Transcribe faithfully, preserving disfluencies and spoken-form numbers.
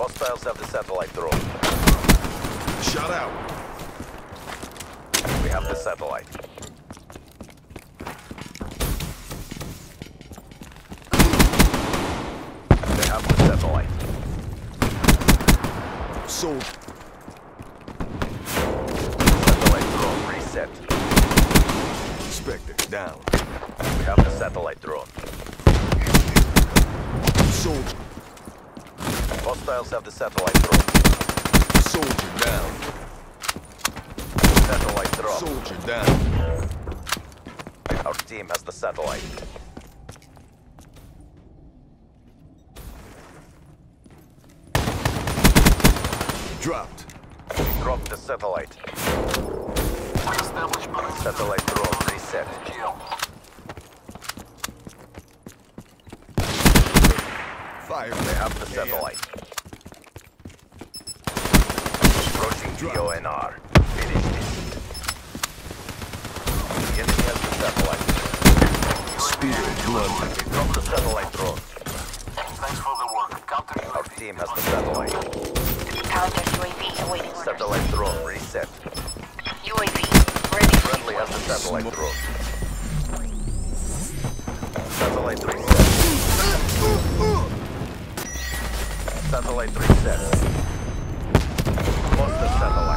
Hostiles have the satellite drone. Shut out. We have the satellite. They have the satellite. Sold. Satellite drone reset. Spectre down. We have the satellite drone. Soldier. Hostiles have the satellite drone. Soldier down. Satellite drone. Soldier down. Our team has the satellite. Dropped. Drop the satellite. Satellite drone reset. Fire. They have the satellite. Approaching P O N R. Finish this. The enemy has the satellite. Spear blood. We drop the satellite drone. Thanks for the work. Counter Our team has the satellite. Counter U A V awaiting orders. Satellite drone reset. U A V ready for Friendly has the deployment. satellite drone. Satellite reset. Satellite reset. Lost the satellite.